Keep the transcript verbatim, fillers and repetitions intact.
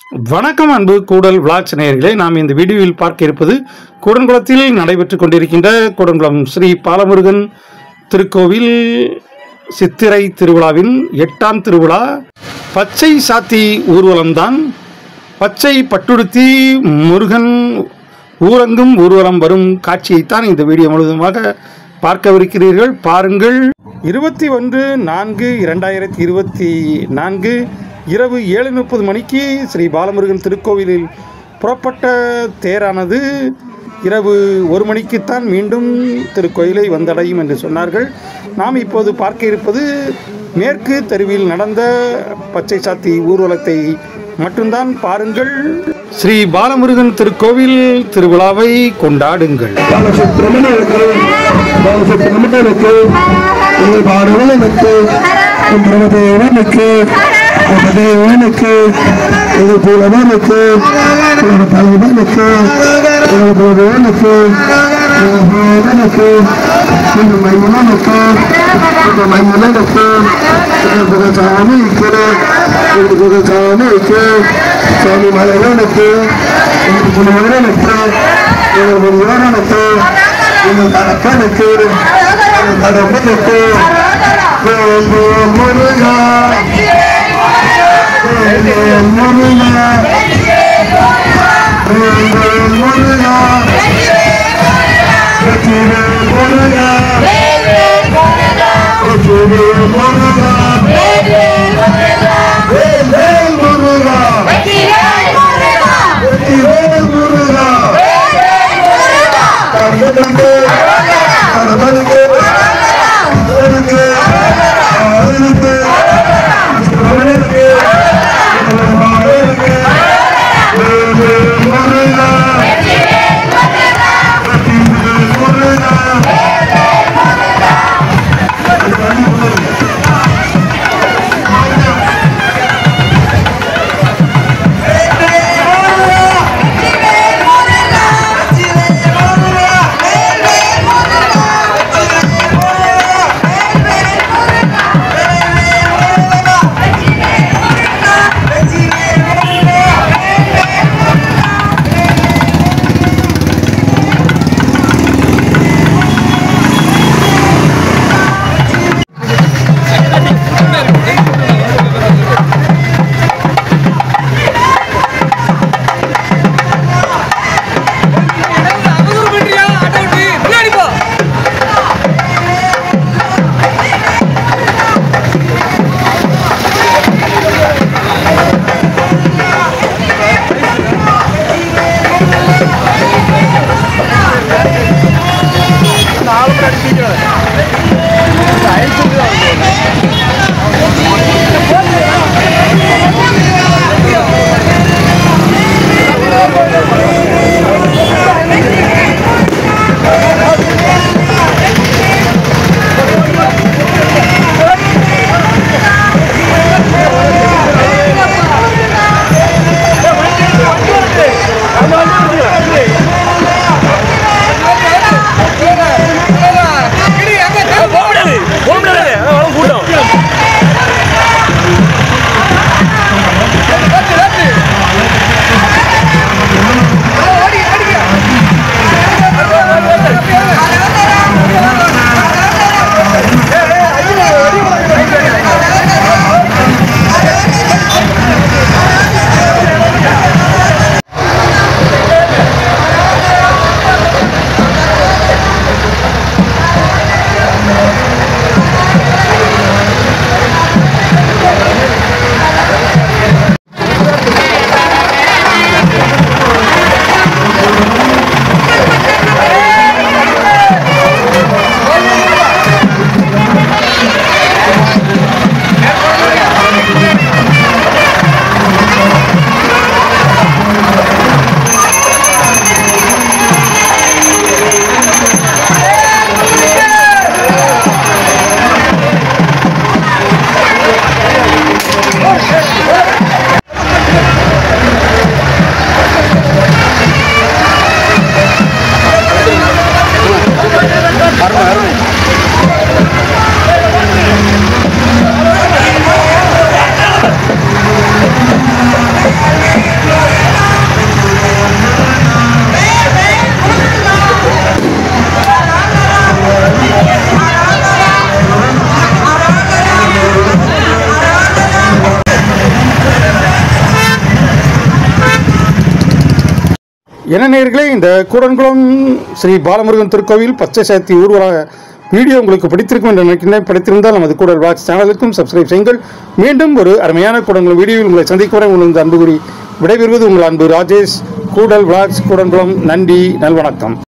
வணக்கம் அன்பு கூடல் விளாக்ஸ் நேயர்களே, நாம் இந்த வீடியோவில் பார்க்க இருப்பது கூடன்குளத்தில் நடைபெற்று கொண்டிருக்கின்ற கூடன்குளம் ஸ்ரீ பாலமுருகன் திருக்கோவில் சித்திரை திருவிழாவின் எட்டாம் திருவிழா பச்சை சாத்தி ஊர்வலம்தான். பச்சை பட்டுடுத்தி முருகன் ஊரங்கும் ஊர்வலம் வரும் காட்சியைத்தான் இந்த வீடியோ முழுவதுமாக பார்க்கவிருக்கிறீர்கள். பாருங்கள். இருபத்தி ஒன்று நான்கு இரண்டாயிரத்தி இருபத்தி நான்கு இரவு ஏழு முப்பது மணிக்கு ஸ்ரீ பாலமுருகன் திருக்கோவிலில் புறப்பட்ட தேரானது இரவு ஒரு மணிக்குத்தான் மீண்டும் திருக்கோயிலை வந்தடையும் என்று சொன்னார்கள். நாம் இப்போது பார்க்க இருப்பது மேற்கு தெருவில் நடந்த பச்சை சாத்தி ஊர்வலத்தை மட்டும்தான். பாருங்கள். ஸ்ரீ பாலமுருகன் திருக்கோவில் திருவிழாவை கொண்டாடுங்கள். தேவனுக்கு இது புலவனுக்கு தலைவனுக்கு தேவனுக்கு தேவனுக்கு இந்த மைமனுக்கு இந்த மைமனுக்கு சாமிக்கு இந்த சாமிக்கு சாமி மலைவனுக்கு இந்த புலவனுக்கு இந்த முருகனுக்கு இந்த தடக்கனுக்கு இந்த தடம்பனுக்கு முருகா Muruga, Muruga, என்ன நேயர்களே, இந்த கூடன்குளம் ஸ்ரீ பாலமுருகன் திருக்கோவில் பச்சை சாத்தி ஊர்வல வீடியோ உங்களுக்கு பிடித்திருக்கும் என்று நினைக்கின்றேன். பிடித்திருந்தால் நமது கூடல் வாட்ச் சேனலுக்கும் சப்ஸ்கிரைப் செய்யுங்கள். மீண்டும் ஒரு அருமையான கூடன்குளம் வீடியோவில் உங்களை சந்திக்க வரை உங்களது அன்பு கூறி விடைபெறுவது உங்கள் அன்பு ராஜேஷ். கூடல் விளாக்ஸ் கூடன்குளம். நன்றி, நல்வணக்கம்.